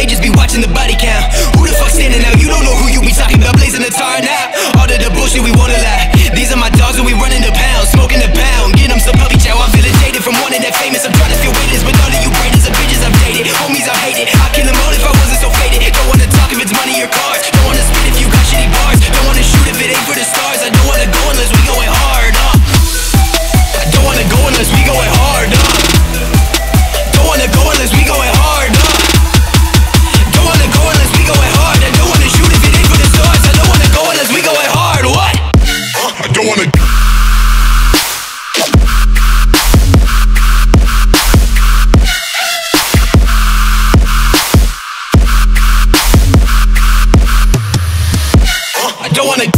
just be watching the body count. Who the fuck standing out? You don't know who you be talking about, blazing the tar now. All of the bullshit we wanna lie. These are my dogs and we running the pound, smoking the pound, get them some puppy chow. I'm feeling jaded from wanting that famous. I'm trying to feel weightless, but all of you greatest are bitches I've dated. Homies I hate it, I'd kill them all if I wasn't so faded. Don't wanna talk if it's money or cars. Don't wanna spit if you got shitty bars. Don't wanna shoot if it ain't for the stars. I don't wanna go unless we going hard, I don't wanna go unless we going hard, Don't wanna go unless we going hard, Don't wanna go unless we going hard. I don't wanna shoot if it ain't for the stars. I don't wanna go unless we going hard, what? I don't wanna. I don't wanna